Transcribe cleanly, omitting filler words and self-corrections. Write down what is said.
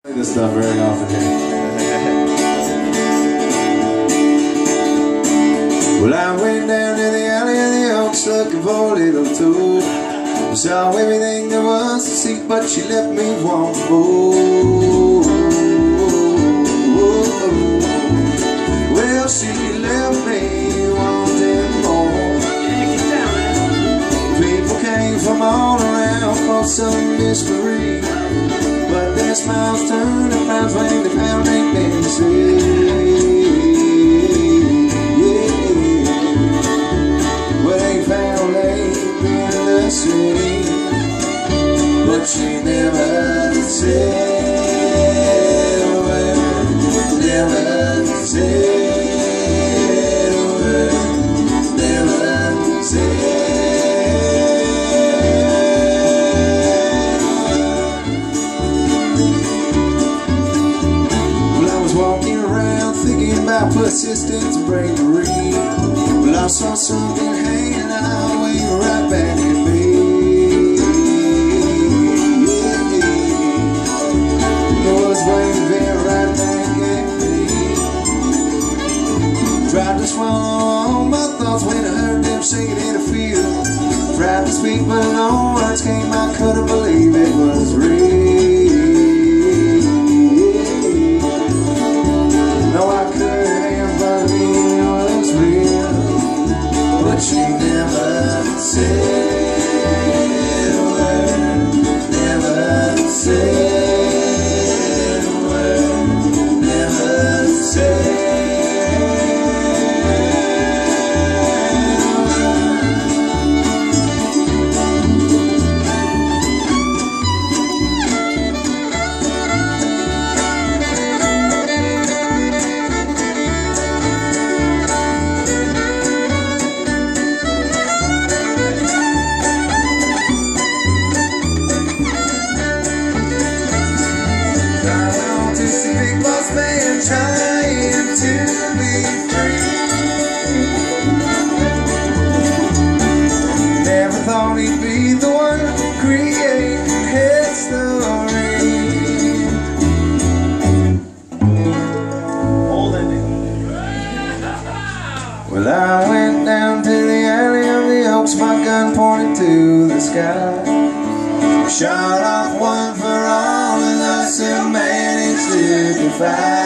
Play this stuff very often here. Well, I went down to the alley of the Oaks looking for a little tool. Saw everything there was to see, but she left me one more. Well, she left me wanting more. People came from all around for some mystery, but their smiles turn to frowns when they found ain't been seen. Well, they found ain't been in the city, but she never said a word, never said a word, never said. Walking around thinking about persistence and bravery. Well, I saw something hanging out waving right back at me. It was waving right back at me. Tried to swallow all my thoughts when I heard them singing in the field. Tried to speak but no words came. I couldn't believe it was real. She never said a word, never said a word, never said big boss man trying to be free. Never thought he'd be the one creating his story. Hold it. Well, I went down to the alley of the Oaks, my gun pointed to the sky. Shot off one for all, and I still managed to defy.